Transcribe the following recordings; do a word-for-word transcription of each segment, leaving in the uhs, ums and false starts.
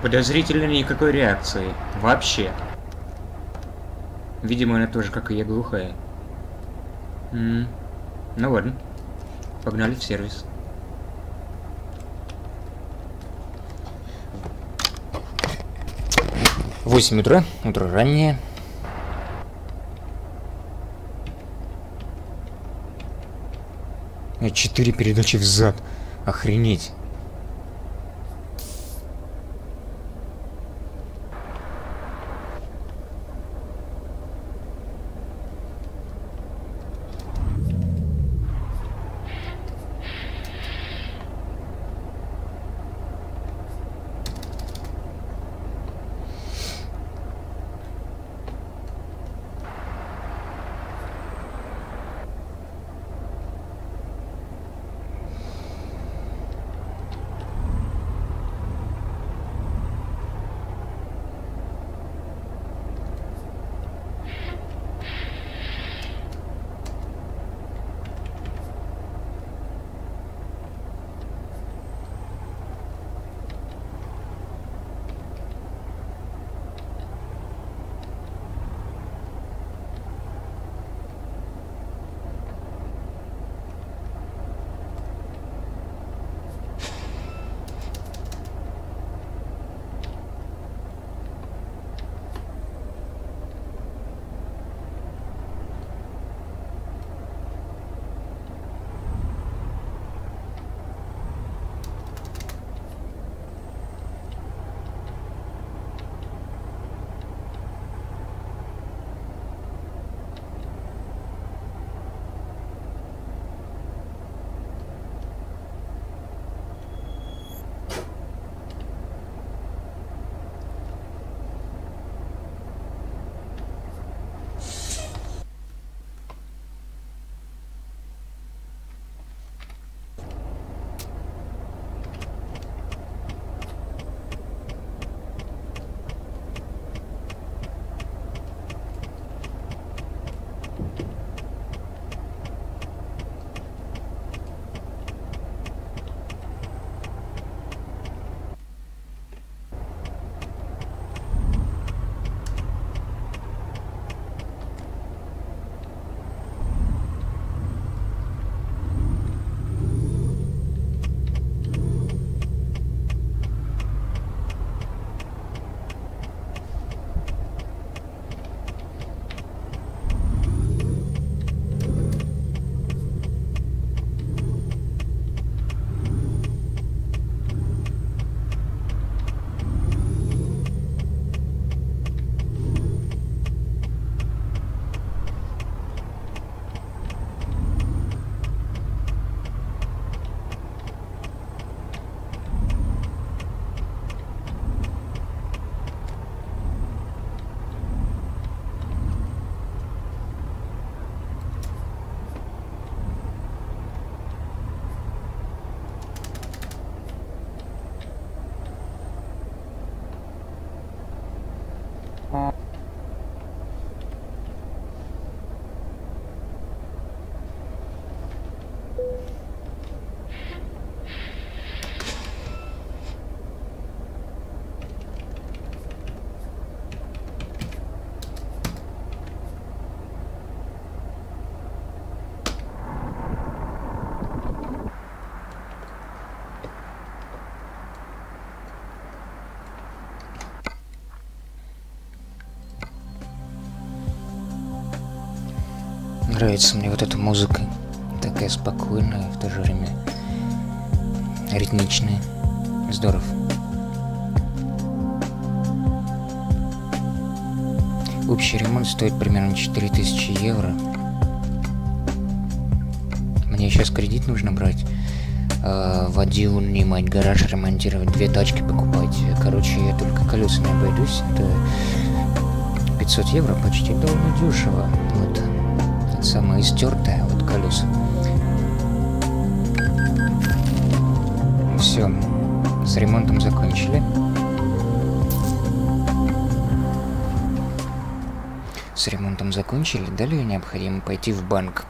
Подозрительно никакой реакции. Вообще. Видимо, она тоже, как и я, глухая. М-м. Ну ладно. Погнали в сервис. Восемь утра. Утро раннее. Четыре передачи взад. Охренеть. Нравится мне вот эта музыка. Такая спокойная, в то же время ритмичная. Здорово. Общий ремонт стоит примерно четыре тысячи евро. Мне сейчас кредит нужно брать. Э, водил, нанимать гараж, ремонтировать, две тачки покупать. Короче, я только колесами обойдусь. Это пятьсот евро, почти довольно дешево. Вот. Это самое истертое, вот колеса. Все. С ремонтом закончили. С ремонтом закончили. Далее необходимо пойти в банк.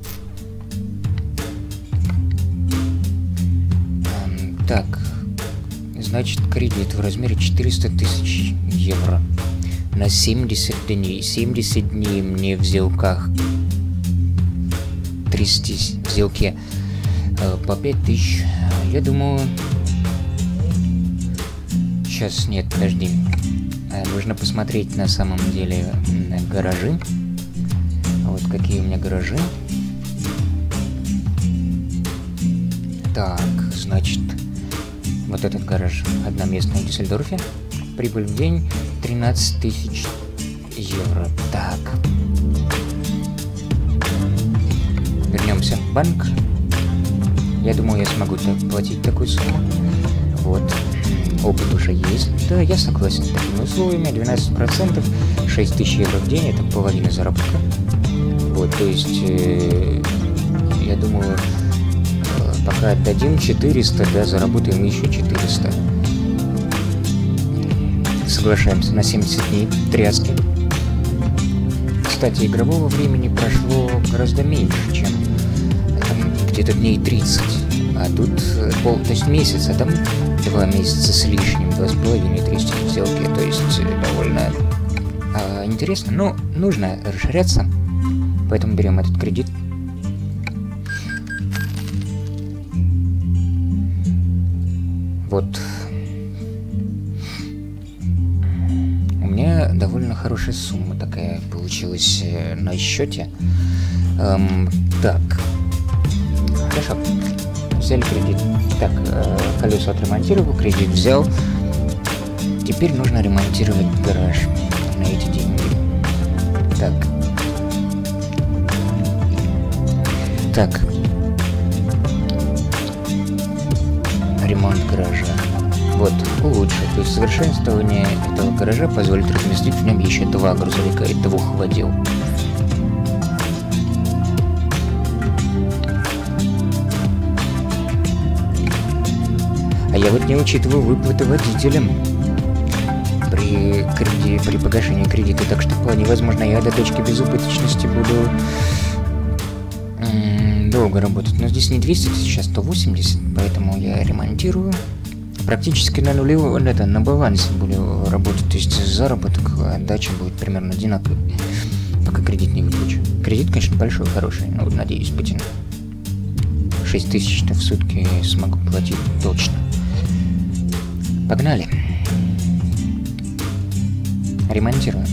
Так, Значит, кредит в размере четыреста тысяч евро на семьдесят дней. семьдесят дней мне в сделках трястись. В сделке э, по пять тысяч. Я думаю... Сейчас, нет, подожди. Э, нужно посмотреть на самом деле на гаражи. Вот какие у меня гаражи. Так, значит... Вот этот гараж одноместный в Дюссельдорфе. Прибыль в день тринадцать тысяч евро. Так. Вернемся в банк. Я думаю, я смогу платить такую сумму. Вот. Опыт уже есть. Да, я согласен с такими условиями. двенадцать процентов, шесть тысяч евро в день. Это половина заработка. Вот, то есть, э, я думаю... Пока отдадим четыреста, да, заработаем еще четыреста. Соглашаемся на семьдесят дней тряски. Кстати, игрового времени прошло гораздо меньше, чем где-то дней тридцать. А тут пол, то есть месяц, а там два месяца с лишним, два с половиной тридцать в сделке. То есть довольно а, интересно, но нужно расширяться. Поэтому берем этот кредит. Вот. У меня довольно хорошая сумма такая получилась э, на счете. Эм, так. Хорошо. Взяли кредит. Так, э, колесо отремонтировал, кредит взял. Теперь нужно ремонтировать гараж на эти деньги. Так. Так. Ремонт гаража. Вот, улучшить. То есть совершенствование этого гаража позволит разместить в нем еще два грузовика и двух водил. А я вот не учитываю выплаты водителям при, креди... при погашении кредита, так что вполне возможно я до точки безубыточности буду долго работать. Но здесь не двести тысяч, а сто восемьдесят, поэтому я ремонтирую. Практически на нулевом, это, на балансе буду работать, то есть заработок, отдача будет примерно одинаковой, пока кредит не выплачу. Кредит, конечно, большой, хороший, но надеюсь, потяну. шесть тысяч-то в сутки смогу платить точно. Погнали. Ремонтируем.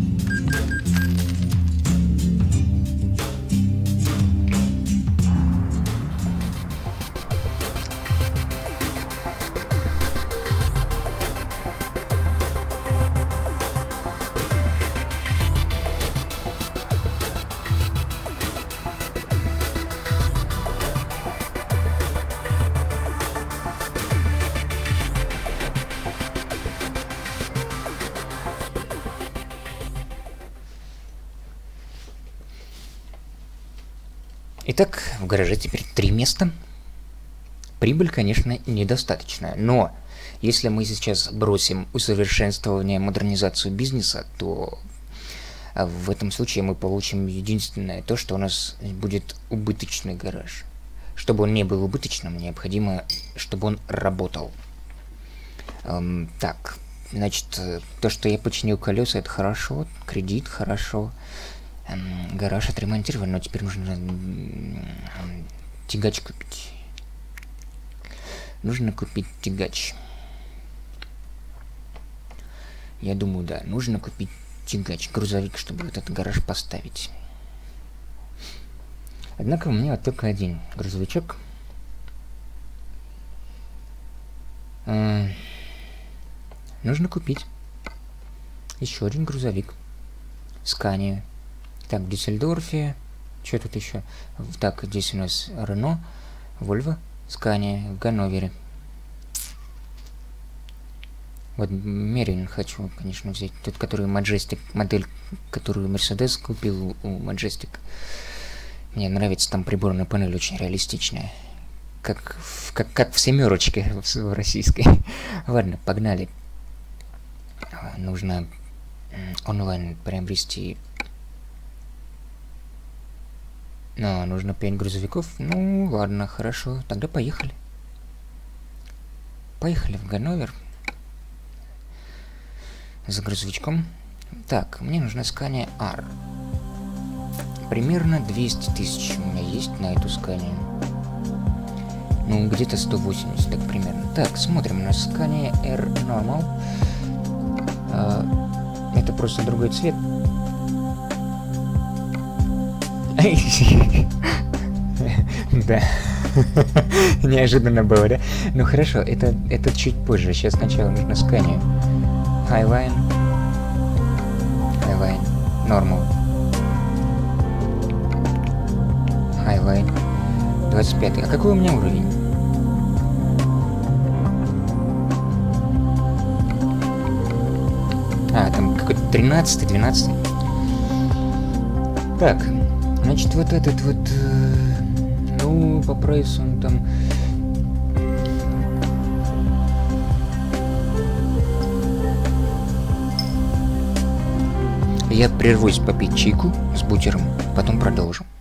Итак, в гараже теперь три места. Прибыль, конечно, недостаточная, но если мы сейчас бросим усовершенствование, модернизацию бизнеса, то в этом случае мы получим единственное то, что у нас будет убыточный гараж. Чтобы он не был убыточным, необходимо, чтобы он работал. Эм, так, значит, то, что я починил колеса, это хорошо, кредит хорошо. Эм, гараж отремонтирован, но теперь нужно эм, тягач купить. Нужно купить тягач. Я думаю, да, нужно купить тягач, грузовик, чтобы вот этот гараж поставить. Однако у меня вот только один грузовичок. Э, нужно купить еще один грузовик. Скания. Так, в Дюссельдорфе. Что тут еще? Так, здесь у нас Рено, Вольво, Скания, в Ганновере. Вот Мерин хочу, конечно, взять. Тот, который Majestic, модель, которую Mercedes купил у Majestic. Мне нравится, там приборная панель очень реалистичная. Как в, как, как в семерочке в российской. Ладно, погнали. Нужно онлайн приобрести. Но нужно пять грузовиков. Ну, ладно, хорошо. Тогда поехали. поехали в Ганновер. За грузовичком. Так, мне нужна Scania R. Примерно двести тысяч у меня есть на эту Scania. Ну, где-то сто восемьдесят, так примерно. Так, смотрим на Scania R Normal. А, это просто другой цвет. Да. Неожиданно было, да? Ну хорошо, это, это чуть позже. Сейчас сначала нужно Scania. Highline. Highline. Normal. Highline. двадцать пятый. А какой у меня уровень? А, там какой-то тринадцатый, двенадцатый. Так, значит, вот этот вот... Э, ну, по прайсу он там... Я прервусь попить чайку с бутером, потом продолжу.